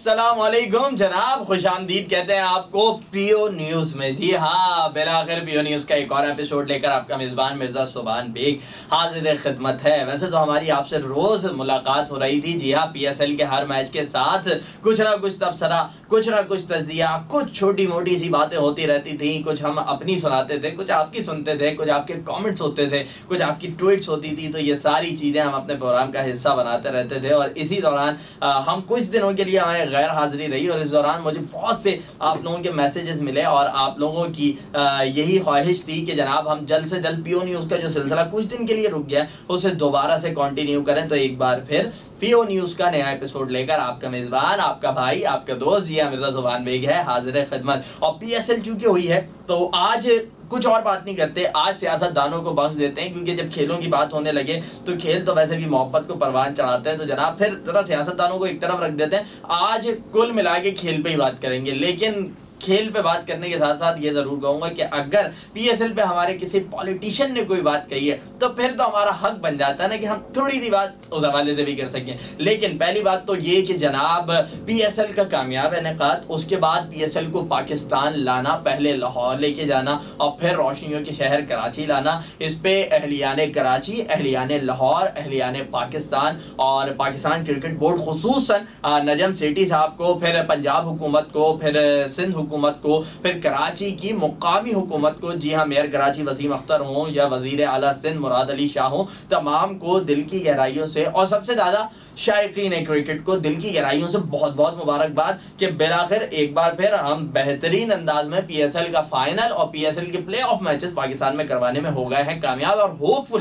अस्सलाम वालेकुम जनाब, खुशामदीद कहते हैं आपको पीओ न्यूज़ में। जी हाँ, बिलाखिर पीओ न्यूज़ का एक और एपिसोड लेकर आपका मेज़बान मिर्ज़ा सुभान बेग हाजिर खिदमत है। वैसे तो हमारी आपसे रोज़ मुलाकात हो रही थी। जी हाँ, पीएसएल के हर मैच के साथ कुछ ना कुछ तबसरा, कुछ ना कुछ तज़िया, कुछ छोटी मोटी सी बातें होती रहती थी। कुछ हम अपनी सुनाते थे, कुछ आपकी सुनते थे, कुछ आपके कॉमेंट्स होते थे, कुछ आपकी ट्वीट्स होती थी। तो ये सारी चीज़ें हम अपने प्रोग्राम का हिस्सा बनाते रहते थे। और इसी दौरान हम कुछ दिनों के लिए हमारे गैर हाजिरी रही और इस दौरान मुझे बहुत से आप लोगों के मैसेजेस मिले और आप लोगों की यही ख्वाहिश थी कि जनाब हम जल्द से जल्द पीओ न्यूज़ का जो सिलसिला कुछ दिन के लिए रुक गया उसे दोबारा से कंटिन्यू करें। तो एक बार फिर पीओ न्यूज़ का नया एपिसोड लेकर आपका मेज़बान, आपका भाई, आपका दोस्त जी मिर्ज़ा सुभान बेग है हाजिर खिदमत। और पीएसएल चूंकि हुई है तो आज कुछ और बात नहीं करते, आज सियासतदानों को बख्श देते हैं, क्योंकि जब खेलों की बात होने लगे तो खेल तो वैसे भी मोहब्बत को परवान चढ़ाते हैं। तो जनाब फिर जरा सियासतदानों को एक तरफ रख देते हैं। आज कुल मिला के खेल पे ही बात करेंगे, लेकिन खेल पे बात करने के साथ साथ ये ज़रूर कहूँगा कि अगर पीएसएल पे हमारे किसी पॉलिटिशियन ने कोई बात कही है तो फिर तो हमारा हक बन जाता है ना कि हम थोड़ी सी बात उस हवाले से भी कर सकें। लेकिन पहली बात तो ये कि जनाब पीएसएल का कामयाब इनेकाद, उसके बाद पीएसएल को पाकिस्तान लाना, पहले लाहौर लेके जाना और फिर रोशनियों के शहर कराची लाना, इस पे अहलियान कराची, अहलियान लाहौर, अहलियान पाकिस्तान और पाकिस्तान क्रिकेट बोर्ड खुसूसन नजम सेठी साहब को, फिर पंजाब हुकूमत को, फिर सिंध हुकूमत को, फिर कराची की मुकामी हुकूमत को, जी हाँ मेयर कराची वसीम अख्तर हों या वजीर आला सिंध मुराद अली शाह हों, तमाम को दिल की गहराइयों से और सबसे ज़्यादा शायकीन क्रिकेट को दिल की गहराइयों से बहुत बहुत मुबारकबाद कि बिलाखिर एक बार फिर हम बेहतरीन अंदाज में पीएसएल का फाइनल और पीएसएल के प्ले ऑफ मैचेस पाकिस्तान में करवाने में हो गए हैं कामयाब। और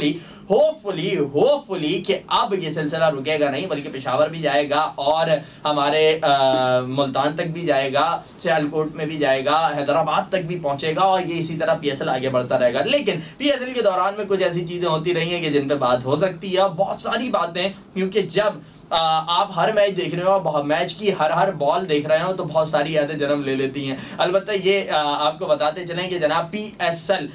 होपफुली कि अब ये सिलसिला रुकेगा नहीं, बल्कि पेशावर भी जाएगा और हमारे मुल्तान तक भी जाएगा, सियालकोट में भी जाएगा, हैदराबाद तक भी पहुंचेगा और ये इसी तरह पीएसएल आगे बढ़ता रहेगा। लेकिन पीएसएल के दौरान में कुछ ऐसी चीजें होती रही हैं कि जिन पे बात हो सकती है, बहुत सारी बातें, क्योंकि जब आप हर मैच देख रहे हो, मैच की हर बॉल देख रहे हो तो बहुत सारी यादें जन्म ले लेती हैं। अलबत्ता ये आपको बताते चलें कि जनाब पीएसएल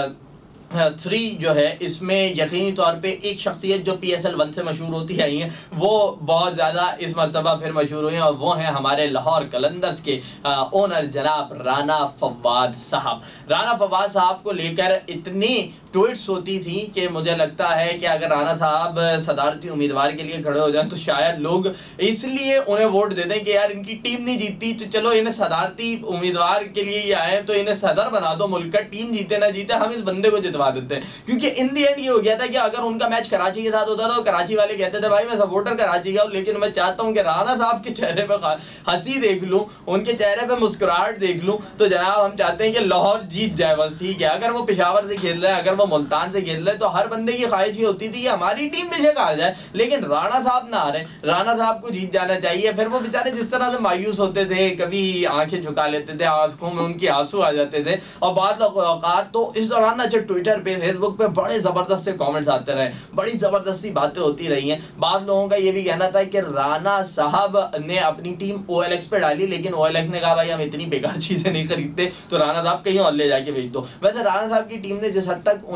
3 जो है, इसमें यकीनी तौर पे एक शख्सियत जो पीएसएल 1 से मशहूर होती आई हैं वो बहुत ज़्यादा इस मरतबा फिर मशहूर हुई हैं और वो हैं हमारे लाहौर कलंदर्स के ओनर जनाब राना फवाद साहब। राना फवाद साहब को लेकर इतनी ट्वीट्स होती थी कि मुझे लगता है कि अगर राना साहब सदारती उम्मीदवार के लिए खड़े हो जाएं तो शायद लोग इसलिए उन्हें वोट दे दें कि यार इनकी टीम नहीं जीतती तो चलो इन्हें सदारती उम्मीदवार के लिए ही आए तो इन्हें सदर बना दो मुल्क का, टीम जीते ना जीते हम इस बंदे को जितवा देते हैं। क्योंकि इन दी एंड ये हो गया था कि अगर उनका मैच कराची के साथ होता था तो कराची वाले कहते थे भाई मैं सपोर्टर कराची का हूं, लेकिन मैं चाहता हूं कि राना साहब के चेहरे पर हंसी देख लूं, उनके चेहरे पर मुस्कुराहट देख लूं। तो जनाब हम चाहते हैं कि लाहौर जीत जाए, बस ठीक है। अगर वो पेशावर से खेल रहे हैं, अगर वो मुल्तान से खेल रहे हैं, तो हर बंदे की ख्वाहिश ये होती थी कि हमारी टीम बेशक हार जाए लेकिन राना साहब ना हारे, राना साहब को जीत जाना चाहिए। फिर वो बेचारे जिस तरह से मायूस होते थे, कभी आंखें झुका लेते थे, आंखों में उनके आंसू आ जाते थे। और बाद औकात तो इस दौरान ना जो ट्विटर पे, फेसबुक पे बड़े ज़बरदस्त से कमेंट्स आते रहे, बड़ी ज़बरदस्त सी बातें होती रही हैं। बाद लोगों का ये भी कहना था कि राना साहब ने अपनी टीम OLX पे डाली, लेकिन OLX ने कहा भाई हम इतनी बेकार चीज़ें नहीं खरीदते, तो राना साहब कहीं और ले जाके भेज दो। वैसे राना साहब की टीम ने जिस हद तक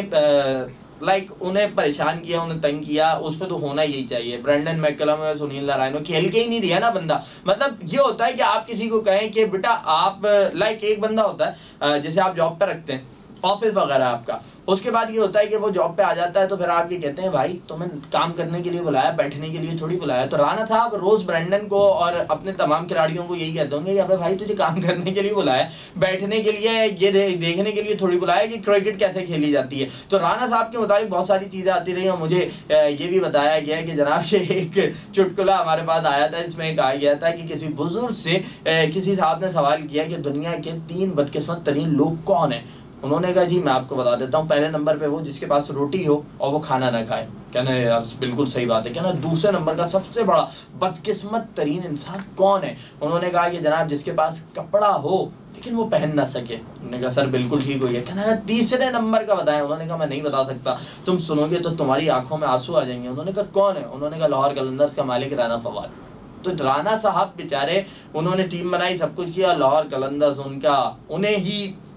उन्हें परेशान किया, उन्हें तंग किया, उस पर तो होना यही चाहिए। ब्रेंडन मैकलम और सुनील नारायण खेल के ही नहीं दिया ना बंदा। मतलब ये होता है कि आप किसी को कहें कि बेटा आप एक बंदा होता है जैसे आप जॉब पे रखते हैं, ऑफिस वगैरह आपका, उसके बाद ये होता है कि वो जॉब पे आ जाता है तो फिर आप ये कहते हैं भाई तुम्हें काम करने के लिए बुलाया, बैठने के लिए थोड़ी बुलाया। तो राना साहब रोज ब्रेंडन को और अपने तमाम खिलाड़ियों को यही कहते होंगे अबे भाई तुझे काम करने के लिए बुलाया, बैठने के लिए, ये देखने के लिए थोड़ी बुलाया कि क्रिकेट कैसे खेली जाती है। तो राना साहब के मुताबिक बहुत सारी चीज़ें आती रही और मुझे ये भी बताया गया कि जनाब ये एक चुटकुला हमारे पास आया था, इसमें कहा गया था कि किसी बुजुर्ग से किसी साहब ने सवाल किया कि दुनिया के 3 बदकिस्मत तरीन लोग कौन हैं। उन्होंने कहा जी मैं आपको बता देता हूँ, पहले नंबर पे वो जिसके पास रोटी हो और वो खाना ना खाए। कहना यार बिल्कुल सही बात है। कहना दूसरे नंबर का सबसे बड़ा बदकिस्मत तरीन इंसान कौन है। उन्होंने कहा कि जनाब जिसके पास कपड़ा हो लेकिन वो पहन ना सके। उन्होंने कहा सर बिल्कुल ठीक हो गया। कहना तीसरे नंबर का बताएं। उन्होंने कहा मैं नहीं बता सकता, तुम सुनोगे तो तुम्हारी आंखों में आंसू आ जाएंगे। उन्होंने कहा कौन है। उन्होंने कहा लाहौर कलंदर्स का मालिक राना फवाद। तो राना साहब बेचारे उन्होंने टीम बनाई, सब कुछ किया, लाहौर कलंदर्स उन्हें ही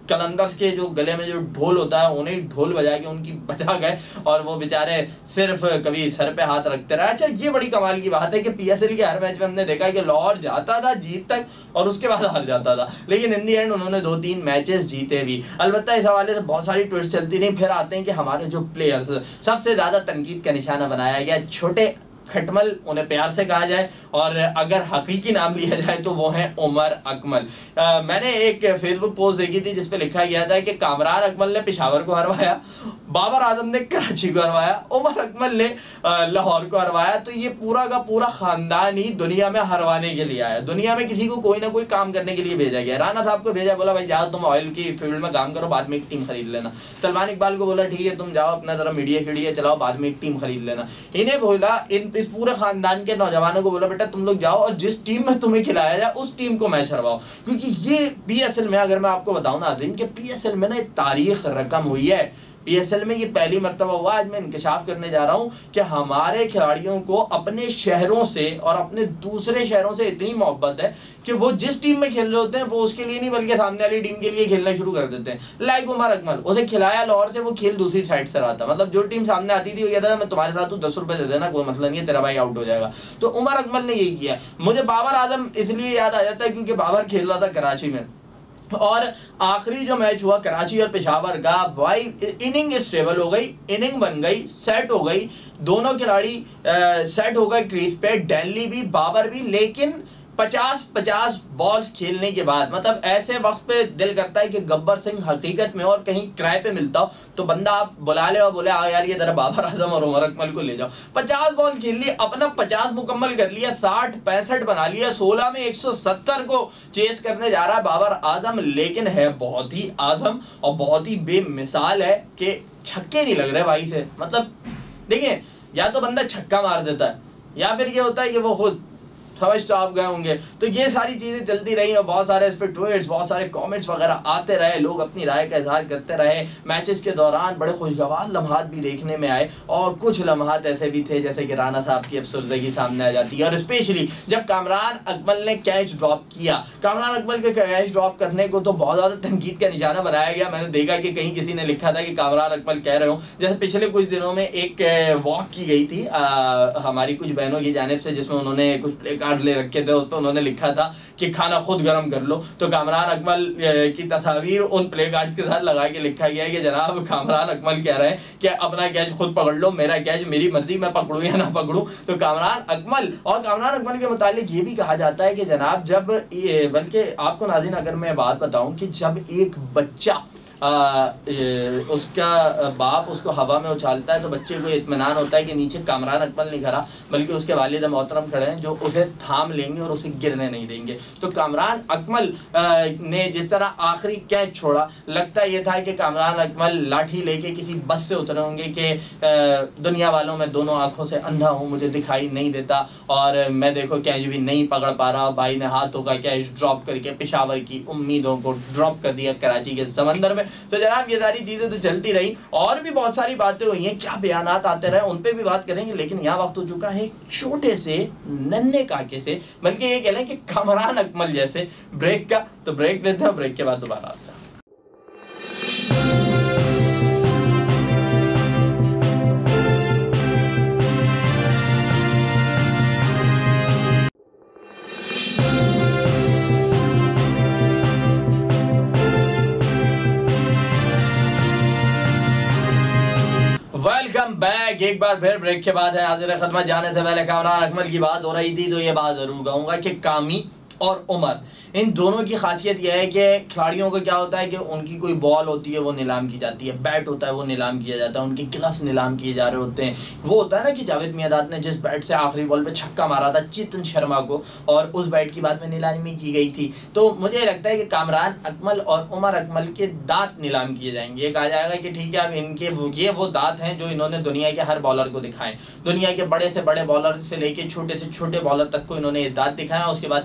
कलंदर्स के जो गले में जो ढोल होता है उन्हें ढोल बजा के उनकी बचा गए और वो बेचारे सिर्फ कभी सर पे हाथ रखते रहे। अच्छा, ये बड़ी कमाल की बात है कि पीएसएल के हर मैच में हमने देखा कि लाहौर जाता था जीत तक और उसके बाद हार जाता था, लेकिन इन दी एंड उन्होंने 2-3 मैचेस जीते भी। अलबत्ता इस हवाले से बहुत सारी ट्विस्ट चलती रही। फिर आते हैं कि हमारे जो प्लेयर्स सबसे ज्यादा तनकीद का निशाना बनाया गया, छोटे खटमल उन्हें प्यार से कहा जाए, और अगर हकीकी नाम लिया जाए तो वो है उमर अकमल। मैंने एक फेसबुक पोस्ट देखी थी जिसपे लिखा गया था कि कामरान अकमल ने पेशावर को हरवाया, बाबर आजम ने कराची को हरवाया, उमर अकमल ने लाहौर को हरवाया। तो ये पूरा का पूरा खानदान ही दुनिया में हरवाने के लिए आया। दुनिया में किसी को कोई ना कोई काम करने के लिए भेजा गया। राणा साहब को भेजा, बोला भाई जाओ तुम ऑयल की फील्ड में काम करो, बाद में एक टीम खरीद लेना। सलमान इकबाल को बोला ठीक है तुम जाओ अपना जरा मीडिया चलाओ, बाद में एक टीम खरीद लेना। इन्हें बोला, इस पूरे खानदान के नौजवानों को बोला बेटा तुम लोग जाओ और जिस टीम में तुम्हें खिलाया जाए उस टीम को मैच हरवाओ। क्योंकि ये पीएसएल में, अगर मैं आपको बताऊं नाज़रीन कि पीएसएल में ना एक तारीख रकम हुई है। पीएसएल में ये पहली मर्तबा हुआ, आज मैं इंकशाफ करने जा रहा हूँ कि हमारे खिलाड़ियों को अपने शहरों से और अपने दूसरे शहरों से इतनी मोहब्बत है कि वो जिस टीम में खेल रहे होते हैं वो उसके लिए नहीं बल्कि सामने वाली टीम के लिए खेलना शुरू कर देते हैं। लाइक उमर अकमल, उसे खिलाया लाहौर से, वो खेल दूसरी साइड से रहा था। मतलब जो टीम सामने आती थी वो कहता था मैं तुम्हारे साथ हूँ, 10 रुपए दे देना, कोई मतलब नहीं है, तेरा भाई आउट हो जाएगा। तो उमर अकमल ने यही किया। मुझे बाबर आजम इसलिए याद आ जाता है क्योंकि बाबर खेल रहा था कराची में, और आखिरी जो मैच हुआ कराची और पेशावर का, भाई इनिंग स्टेबल हो गई, इनिंग बन गई, सेट हो गई, दोनों खिलाड़ी सेट हो गए क्रीज पे, डेली भी बाबर भी। लेकिन 50-50 बॉल्स खेलने के बाद, मतलब ऐसे वक्त पे दिल करता है कि गब्बर सिंह हकीकत में और कहीं किराए पे मिलता हो तो बंदा आप बुला ले और बोले आ यार ये जरा बाबर आजम और उमर अकमल को ले जाओ। 50 बॉल खेल लिए, अपना 50 मुकम्मल कर लिया, 60-65 बना लिया, 16 में 170 को चेस करने जा रहा है बाबर आजम। लेकिन है बहुत ही आजम और बहुत ही बेमिसाल है कि छक्के नहीं लग रहे भाई से। मतलब देखिए, या तो बंदा छक्का मार देता है या फिर ये होता है कि वो खुद समझ तो आप गए होंगे। तो ये सारी चीज़ें चलती रही और बहुत सारे इस पर ट्वीट्स, बहुत सारे कमेंट्स वगैरह आते रहे, लोग अपनी राय का इजहार करते रहे। मैचेस के दौरान बड़े खुशगवार लम्हात भी देखने में आए और कुछ लम्हात ऐसे भी थे जैसे कि राणा साहब की अफसरदगी सामने आ जाती है। और स्पेशली जब कामरान अकमल ने कैच ड्रॉप किया, कामरान अकमल के कैच ड्रॉप करने को तो बहुत ज़्यादा तनकीद का निशाना बनाया गया। मैंने देखा कि कहीं किसी ने लिखा था कि कामरान अकमल कह रहे हो, जैसे पिछले कुछ दिनों में एक वॉक की गई थी हमारी कुछ बहनों की जानिब से, जिसमें उन्होंने कुछ प्ले कार्ड ले रखे थे, उस पर उन्होंने लिखा था कि खाना खुद गर्म कर लो। तो कामरान अकमल की तस्वीर उन प्ले कार्ड्स के साथ लगा के लिखा गया है कि जनाब कामरान अकमल कह रहे हैं कि अपना कैच खुद पकड़ लो, मेरा कैच मेरी मर्जी, मैं पकड़ूं या ना पकड़ूं। तो कामरान अकमल, और कामरान अकमल के मुतालिक ये भी कहा जाता है कि जनाब जब बल्कि आपको नाज़रीन अगर मैं बात बताऊं कि जब एक बच्चा उसका बाप उसको हवा में उछालता है तो बच्चे को इत्मीनान होता है कि नीचे कामरान अकमल नहीं खड़ा बल्कि उसके वालिद मोहतरम खड़े हैं जो उसे थाम लेंगे और उसे गिरने नहीं देंगे। तो कामरान अकमल ने जिस तरह आखिरी कैच छोड़ा, लगता ये था कि कामरान अकमल लाठी लेके किसी बस से उतरे होंगे कि दुनिया वालों में दोनों आंखों से अंधा हूँ, मुझे दिखाई नहीं देता और मैं देखो कैच भी नहीं पकड़ पा रहा। भाई ने हाथों का कैच ड्रॉप करके पेशावर की उम्मीदों को ड्रॉप कर दिया कराची के समंदर में। तो जनाब ये सारी चीज़ें तो चलती रही और भी बहुत सारी बातें हुई हैं, क्या बयानात आते रहे उन पे भी बात करेंगे। लेकिन यहाँ वक्त हो चुका है छोटे से नन्हे काके से, बल्कि ये कह लें कि कामरान अकमल जैसे ब्रेक का। तो ब्रेक लेते हैं, ब्रेक के बाद दोबारा आते हैं। Welcome back. एक बार फिर ब्रेक के बाद है हाजिर खिदमत। जाने से पहले कामरान अकमल की बात हो रही थी तो ये बात जरूर कहूँगा कि कामी और उमर, इन दोनों की खासियत यह है कि खिलाड़ियों को क्या होता है कि उनकी कोई बॉल होती है वो नीलाम की जाती है, बैट होता है वो नीलाम किया जाता है, उनके ग्लव्स नीलाम किए जा रहे होते हैं। वो होता है ना कि जावेद मियांदाद ने जिस बैट से आखिरी बॉल पे छक्का मारा था चेतन शर्मा को और उस बैट की बाद में नीलामी की गई थी। तो मुझे लगता है कि कामरान अकमल और उमर अकमल के दांत नीलाम किए जाएंगे। ये कहा जाएगा कि ठीक है अब इनके ये वो दांत हैं जो इन्होंने दुनिया के हर बॉलर को दिखाएं। दुनिया के बड़े से बड़े बॉलर से लेके छोटे से छोटे बॉलर तक को इन्होंने ये दांत दिखाया, उसके बाद मैच हार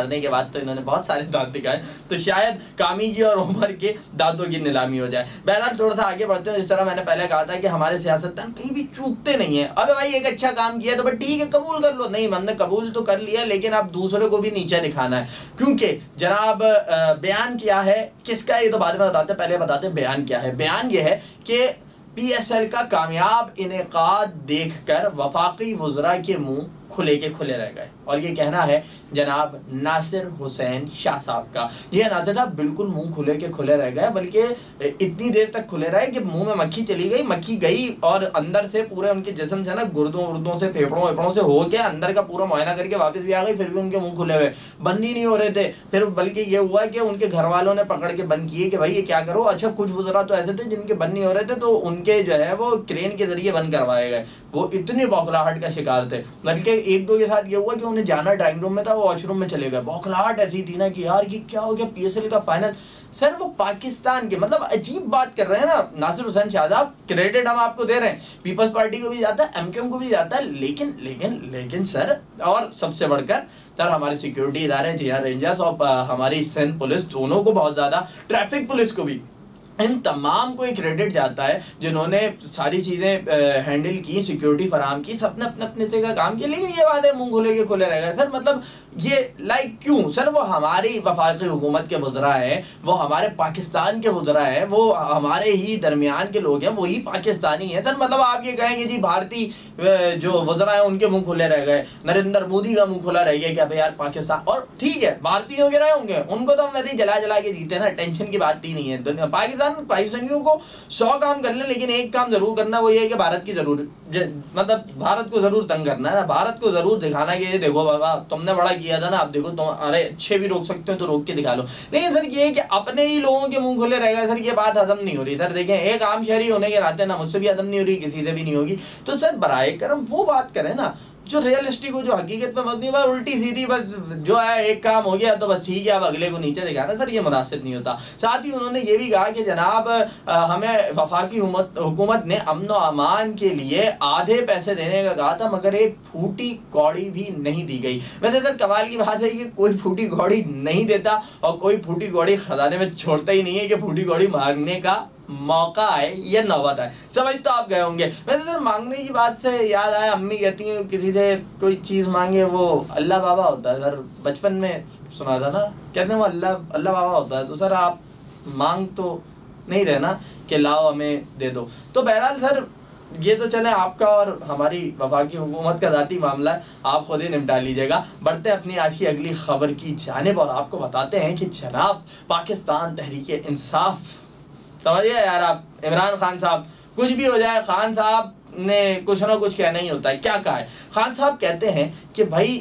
मरने के बाद तो इन्होंने बहुत सारे दांत दिखाए, तो शायद कामी जी और उमर के दांतों की नीलामी हो जाए। बहरहाल थोड़ा सा आगे बढ़ते हैं। जिस तरह मैंने पहले कहा था कि हमारे सियासतदान कहीं भी चूकते नहीं है। अबे भाई एक अच्छा काम किया तो बस ठीक है, कबूल कर लो। नहीं, हमने कबूल तो कर लिया, लेकिन अब दूसरे को भी नीचे दिखाना है, क्योंकि जनाब बयान क्या है किसका, ये तो बाद में बताते हैं, पहले बताते हैं बयान क्या है। बयान ये है कि PSL का कामयाब इनेकाद देखकर वफाकी वज़रा के मुंह खुले के खुले रह गए। और ये कहना है जनाब नासिर हुसैन शाह साहब का। ये नासिर साहब बिल्कुल मुंह खुले के खुले रह गए, बल्कि इतनी देर तक खुले रहे कि मुंह में मक्खी चली गई, मक्खी गई और अंदर से पूरे उनके जिस्म से ना गुर्दों से फेफड़ों से हो के अंदर का पूरा मुआयना करके वापस भी आ गई, फिर भी उनके मुंह खुले हुए बंद ही नहीं हो रहे थे। फिर बल्कि ये हुआ कि उनके घर वालों ने पकड़ के बंद किए कि भाई ये क्या करो। अच्छा, कुछ वज़रा तो ऐसे थे जिनके बंद नहीं हो रहे थे, तो उनके जो है वो क्रेन के जरिए बंद करवाए गए। वो इतनी बौखलाहट का शिकार थे, बल्कि एक दो के साथ ये हुआ कि उन्हें जाना ड्राइंग रूम में था, वो वॉशरूम में चले गए। बौखलाहट ऐसी थी ना कि यार ये क्या हो गया, PSL का फाइनल। सर वो पाकिस्तान के, मतलब अजीब बात कर रहे हैं ना नासिर हुसैन शाह साहब, क्रेडिट हम आपको दे रहे हैं, पीपल्स पार्टी को भी जाता है, MQM को भी जाता है, लेकिन सर, और सबसे बढ़कर सर हमारे सिक्योरिटी इदारे TR रेंजर्स और हमारी सिंध पुलिस, दोनों को बहुत ज़्यादा, ट्रैफिक पुलिस को भी, इन तमाम को एक क्रेडिट जाता है जिन्होंने सारी चीज़ें हैंडल की, सिक्योरिटी फराम की, सबने अपने से का काम किया। लेकिन ये बात है मुंह खुले के खुले रह गए सर। मतलब ये लाइक क्यों सर? वो हमारी वफाकी हुकूमत के वज़रा हैं, वो हमारे पाकिस्तान के वज़रा हैं, वो हमारे ही दरमियान के लोग हैं, वही पाकिस्तानी हैं सर। मतलब आप ये कहेंगे जी भारतीय जो वज़रा हैं उनके मुँह खुले रह गए, नरेंद्र मोदी का मुँह खुला रह गया कि अबे यार पाकिस्तान, और ठीक है बाहरती वगैरह होंगे, उनको तो हम वैसे ही जला के जीते ना, टेंशन की बात ही नहीं है। दुनिया पाकिस्तानियों को 100 काम कर ले, लेकिन एक काम जरूर करना, वो ये है कि भारत की जरूर, मतलब भारत को जरूर तंग करना है ना, भारत को जरूर दिखाना कि ये देखो बाबा तुमने बड़ा किया था ना, अब देखो तुम, अरे अच्छे भी रोक सकते हो तो रोक के दिखा लो। लेकिन सर ये है कि अपने ही लोगों के मुंह खुले रह गए सर, ये बात हजम नहीं हो रही सर। देखें, एक आम शहरी होने के नाते ना मुझसे भी हजम नहीं हो रही, किसी से भी नहीं होगी। तो सर बराए करम वो बात करें ना जो रियलिस्टिक हो, जो हकीकत में मबनी हो, उल्टी सीधी बस जो है एक काम हो गया तो बस ठीक है, अब अगले को नीचे दिखाना सर, ये मुनासिब नहीं होता। साथ ही उन्होंने ये भी कहा कि जनाब हमें वफाकी हुकूमत ने अमन व अमान के लिए आधे पैसे देने का कहा था, मगर एक फूटी कौड़ी भी नहीं दी गई। वैसे सर कमाल की बात है कि कोई फूटी कौड़ी नहीं देता और कोई फूटी कौड़ी खजाने में छोड़ता ही नहीं है कि फूटी कौड़ी मांगने का मौका आए या नौबत आए। समझ तो आप गए होंगे। वैसे सर मांगने की बात से याद आया, अम्मी कहती हैं किसी से कोई चीज़ मांगे वो अल्लाह बाबा होता है। सर बचपन में सुना था ना, कहते हैं वो अल्लाह बाबा होता है। तो सर आप मांग तो नहीं रहे ना कि लाओ हमें दे दो। तो बहरहाल सर ये तो चले आपका और हमारी वफाकी हुकूमत का ज़ाती मामला है, आप खुद ही निपटा लीजिएगा। बढ़ते हैं अपनी आज की अगली खबर की जानिब और आपको बताते हैं कि जनाब पाकिस्तान तहरीक इंसाफ, समझिए यार आप, इमरान खान साहब, कुछ भी हो जाए खान साहब ने कुछ ना कुछ कहना ही होता है। क्या कहा है खान साहब? कहते हैं कि भाई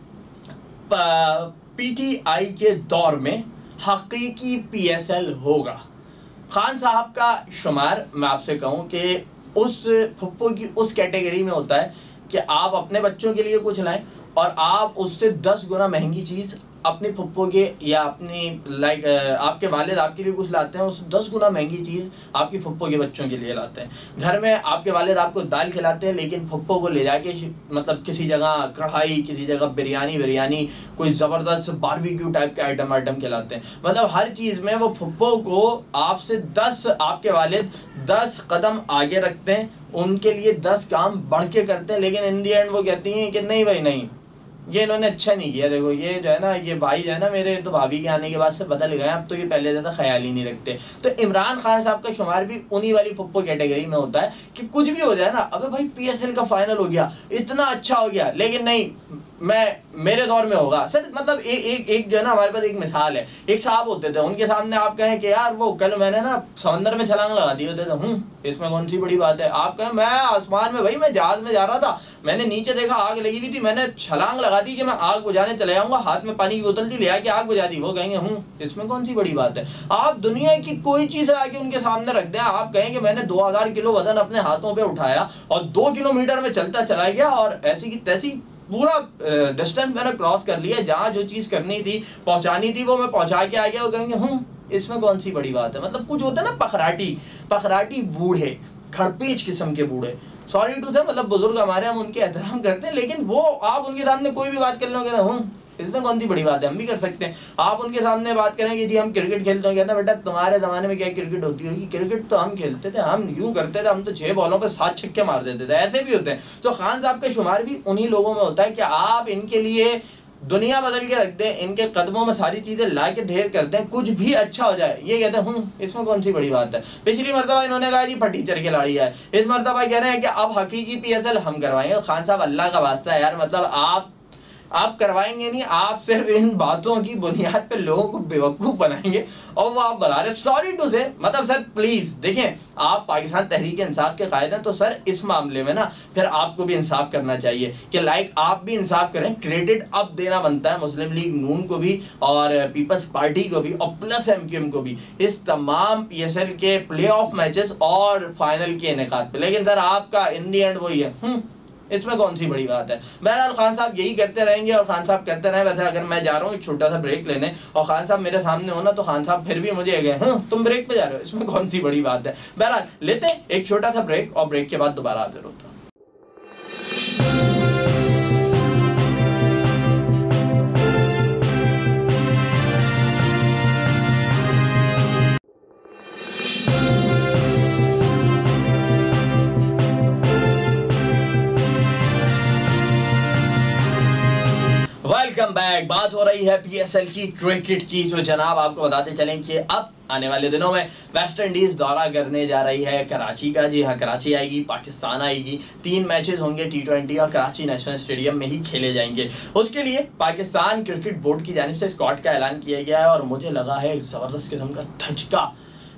PTI के दौर में हकीकी PSL होगा। खान साहब का शुमार मैं आपसे कहूँ कि उस फुप्पो की उस कैटेगरी में होता है कि आप अपने बच्चों के लिए कुछ लाएं और आप उससे 10 गुना महंगी चीज़ अपने फुप्पो के या अपनी लाइक आपके वालिद आपके लिए कुछ लाते हैं, उस 10 गुना महंगी चीज़ आपकी फुप्पो के बच्चों के लिए लाते हैं। घर में आपके वालिद आपको दाल खिलाते हैं, लेकिन फुप्पो को ले जाके मतलब किसी जगह कढ़ाई, किसी जगह बिरयानी, कोई ज़बरदस्त बारबेक्यू टाइप के आइटम खिलाते हैं। मतलब हर चीज़ में वो फुप्पो को आपसे 10, आपके वालिद 10 कदम आगे रखते हैं, उनके लिए 10 काम बढ़ के करते हैं। लेकिन इन दी एंड वो कहती हैं कि नहीं भाई नहीं, ये इन्होंने अच्छा नहीं किया। देखो ये जो है ना, ये भाई जो है ना मेरे, तो भाभी के आने के बाद से बदल गए, अब तो ये पहले जैसा ख्याल ही नहीं रखते। तो इमरान खान साहब का शुमार भी उन्हीं वाली फुप्पो कैटेगरी में होता है कि कुछ भी हो जाए ना, अबे भाई PSL का फाइनल हो गया, इतना अच्छा हो गया, लेकिन नहीं मेरे दौर में होगा सर। मतलब एक जो है ना, हमारे पास एक मिसाल है, एक साहब होते थे, उनके सामने आप कहें कि यार वो कल मैंने ना समंदर में छलांग लगा दी, होते थे इसमें कौन सी बड़ी बात है। आप कहें मैं आसमान में, भाई मैं जहाज में जा रहा था, मैंने नीचे देखा आग लगी हुई थी, मैंने छलांग लगा दी कि मैं आग बुझाने चले जाऊंगा, हाथ में पानी की बोतल थी, ले आके आग बुझा दी। वो कहेंगे इसमें कौन सी बड़ी बात है। आप दुनिया की कोई चीज़ आके उनके सामने रख दें, आप कहें कि मैंने 2000 किलो वजन अपने हाथों पर उठाया और 2 किलोमीटर में चलता चला गया और ऐसी की तैसी पूरा डिस्टेंस मैंने क्रॉस कर लिया, जहाँ जो चीज़ करनी थी पहुँचानी थी वो मैं पहुँचा के आ गया। वो कहेंगे इसमें कौन सी बड़ी बात है। मतलब कुछ होता है ना पखराटी बूढ़े, खड़पेच किस्म के बूढ़े, सॉरी टू से, मतलब बुजुर्ग हमारे, हम उनके एहतराम करते हैं, लेकिन वो आप उनके सामने कोई भी बात कर लोगे ना इसमें कौन सी बड़ी बात है, हम भी कर सकते हैं। आप उनके सामने बात करें कि जी हम क्रिकेट खेलते हैं, कहते हैं बेटा तुम्हारे ज़माने में क्या क्रिकेट होती होगी, क्रिकेट तो हम खेलते थे, हम यूँ करते थे, हम तो 6 बॉलों पर 7 छक्के मार देते थे, ऐसे भी होते हैं। तो खान साहब का शुमार भी उन्हीं लोगों में होता है कि आप इनके लिए दुनिया बदल के रख दें, इनके कदमों में सारी चीजें ला के ढेर कर दें, कुछ भी अच्छा हो जाए ये कहते हैं इसमें कौन सी बड़ी बात है। पिछली मरतबा इन्होंने कहा जी फटीचर खिलाड़ी है, इस मरतबा कह रहे हैं कि अब हकीकी PSL हम करवाएंगे। खान साहब अल्लाह का वास्ता है यार, मतलब आप करवाएंगे नहीं, आप सिर्फ इन बातों की बुनियाद पे लोगों को बेवकूफ़ बनाएंगे और वो आप बना रहे। सॉरी टू से, मतलब सर प्लीज़ देखें, आप पाकिस्तान तहरीक इंसाफ के कायद हैं, तो सर इस मामले में ना फिर आपको भी इंसाफ करना चाहिए कि लाइक आप भी इंसाफ करें। क्रेडिट अब देना बनता है मुस्लिम लीग नून को भी और पीपल्स पार्टी को भी और प्लस MQM को भी, इस तमाम PSL के प्ले ऑफ मैचेस और फाइनल के इनेकाद पे। लेकिन सर आपका इन दी एंड वही है, इसमें कौन सी बड़ी बात है। बहरहाल खान साहब यही करते रहेंगे और खान साहब कहते रहे। वैसे अगर मैं जा रहा हूँ एक छोटा सा ब्रेक लेने और खान साहब मेरे सामने हो ना, तो खान साहब फिर भी मुझे गए तुम ब्रेक पे जा रहे हो, इसमें कौन सी बड़ी बात है। बहरहाल लेते हैं एक छोटा सा ब्रेक और ब्रेक के बाद दोबारा हाजिर होता हूं। Welcome back. बात हो रही है PSL की, क्रिकेट की। तो जनाब आपको बताते चलें कि अब आने वाले दिनों में वेस्ट इंडीज़ दौरा करने जा रही है कराची का। जी हाँ, कराची आएगी, पाकिस्तान आएगी। 3 मैचेस होंगे T20 और कराची नेशनल स्टेडियम में ही खेले जाएंगे। उसके लिए पाकिस्तान क्रिकेट बोर्ड की जानिब से स्क्वाड का ऐलान किया गया है और मुझे लगा है एक ज़बरदस्त किस्म का धचका,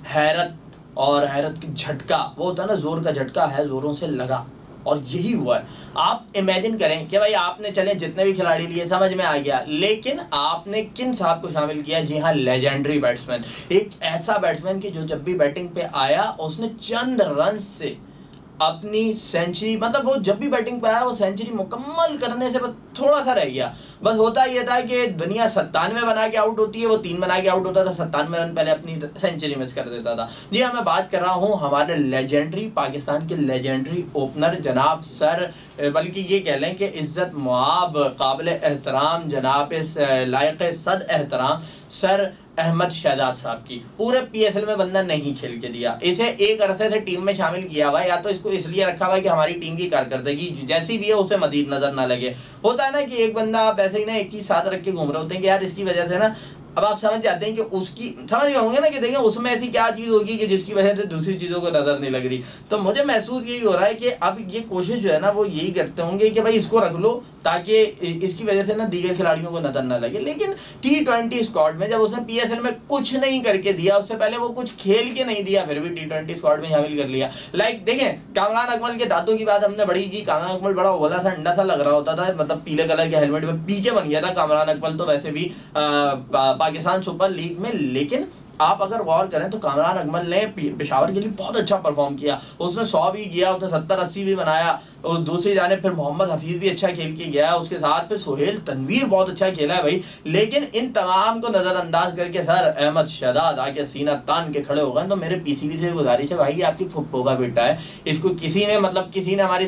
हैरत की झटका, वो होता है ना जोर का झटका है, ज़ोरों से लगा और यही हुआ है। आप इमेजिन करें कि भाई आपने चले जितने भी खिलाड़ी लिए समझ में आ गया, लेकिन आपने किन साहब को शामिल किया। जी हाँ, लेजेंडरी बैट्समैन, एक ऐसा बैट्समैन कि जो जब भी बैटिंग पे आया उसने चंद रन से अपनी सेंचुरी, मतलब वो जब भी बैटिंग पे आया वो सेंचुरी मुकम्मल करने से बस थोड़ा सा रह गया। बस होता ये था कि दुनिया 97 बना के आउट होती है, वो 3 बना के आउट होता था, 97 रन पहले अपनी सेंचुरी मिस कर देता था। जी हाँ, मैं बात कर रहा हूँ हमारे लेजेंडरी, पाकिस्तान के लेजेंडरी ओपनर जनाब सर, बल्कि ये कह लें कि इज़्ज़त मुआब, काबिल एहतराम, जनाब लायक सद एहतराम सर अहमद शहजाद साहब की। पूरे PSL में बंदा नहीं खेल के दिया, इसे एक अरसे से टीम में शामिल किया हुआ है, या तो इसको इसलिए रखा हुआ है कि हमारी टीम की कारकर्दगी जैसी भी है उसे मजीद नजर ना लगे। होता है ना कि एक बंदा आप ऐसे ही ना एक चीज साथ रख के घूम रहे होते हैं कि यार इसकी वजह से ना, अब आप समझ जाते हैं कि उसकी, समझ गए होंगे ना कि देखिए उसमें ऐसी क्या चीज़ होगी कि जिसकी वजह से दूसरी चीज़ों को नज़र नहीं लग रही। तो मुझे महसूस यही हो रहा है कि अब ये कोशिश जो है ना वो यही करते होंगे कि भाई इसको रख लो ताकि इसकी वजह से ना दीगर खिलाड़ियों को नज़र ना लगे। लेकिन T20 स्क्वाड में जब उसने PSL में कुछ नहीं करके दिया, उससे पहले वो कुछ खेल के नहीं दिया, फिर भी T20 स्क्वाड में शामिल कर लिया। लाइक देखें, कामरान अकमल के दांतों की बात हमने बड़ी की। कामरान अकमल बड़ा ओला सा अंडा सा लग रहा होता था, मतलब पीले कलर के हेलमेट में पीके बन गया था कामरान अकमल तो वैसे भी पाकिस्तान सुपर लीग में। लेकिन आप अगर गौर करें तो कामरान अकमल ने पेशावर के लिए बहुत अच्छा परफॉर्म किया। उसने 100 भी किया, उसने 70-80 भी बनाया, और दूसरी जाने फिर मोहम्मद हफीज़ भी अच्छा खेल के गया, उसके साथ फिर सोहेल तनवीर बहुत अच्छा खेला है भाई। लेकिन इन तमाम को नज़रअंदाज करके सर अहमद शहजाद आके सीना तान के खड़े हो गए। तो मेरे PCB से गुजारिश है भाई, ये आपकी फुप्पो का बेटा है, इसको किसी ने हमारी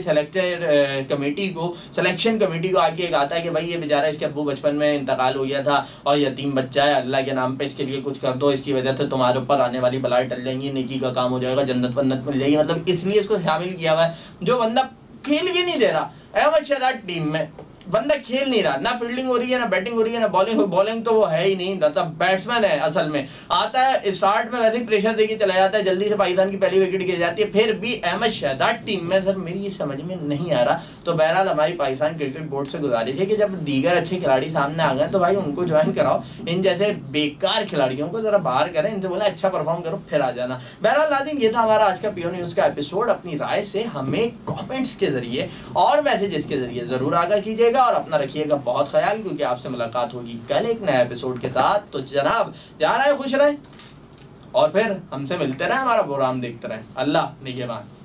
सिलेक्शन कमेटी को आके कहा था कि भाई ये बेचारा, इसके अब्बू बचपन में इंतकाल हो गया था और यतीम बच्चा है, अल्लाह के नाम पे इसके लिए कुछ कर दो, इसकी वजह से तुम्हारे ऊपर आने वाली बलाएं टल जाएंगी, नेकी का काम हो जाएगा, जन्नत वन्नत मिल जाएगी। मतलब इसलिए इसको शामिल किया हुआ है। जो बंदा खेल के नहीं दे रहा, अहमद शहजाद टीम में बंदा खेल नहीं रहा, ना फील्डिंग हो रही है, ना बैटिंग हो रही है, ना बॉलिंग तो वो है ही नहीं, मतलब बैट्समैन है असल में। आता है स्टार्ट में वैसे ही प्रेशर देके चला जाता है, जल्दी से पाकिस्तान की पहली विकेट गिर जाती है, फिर भी अहमद शहजाद टीम में सर मेरी ये समझ में नहीं आ रहा। तो बहरहाल हमारी पाकिस्तान क्रिकेट बोर्ड से गुजारिश है कि जब दीगर अच्छे खिलाड़ी सामने आ गए तो भाई उनको ज्वाइन कराओ, इन जैसे बेकार खिलाड़ियों को जरा बाहर करें, इनसे बोला अच्छा परफॉर्म करो फिर आ जाना। बहरहाल नाज़रीन, ये था हमारा आज का PO न्यूज़ का एपिसोड। अपनी राय से हमें कॉमेंट्स के जरिए और मैसेजेस के जरिए जरूर आगाह कीजिएगा और अपना रखिएगा बहुत ख्याल, क्योंकि आपसे मुलाकात होगी कल एक नए एपिसोड के साथ। तो जनाब जहाँ रहे खुश रहें और फिर हमसे मिलते रहें, हमारा प्रोग्राम देखते रहें। अल्लाह निगहबान।